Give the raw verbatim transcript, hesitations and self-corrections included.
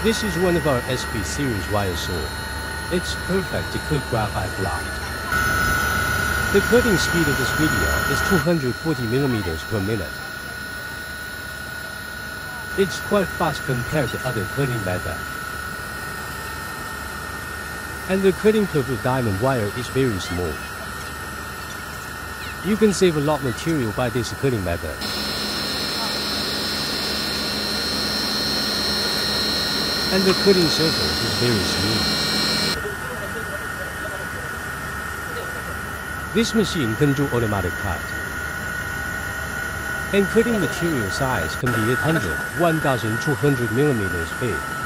This is one of our S P series wire saw. It's perfect to cut graphite block. The cutting speed of this video is two hundred forty millimeters per minute. It's quite fast compared to other cutting methods. And the cutting curve of diamond wire is very small. You can save a lot of material by this cutting method. And the cutting surface is very smooth. This machine can do automatic cut. And cutting material size can be eight hundred, one thousand two hundred millimeters big.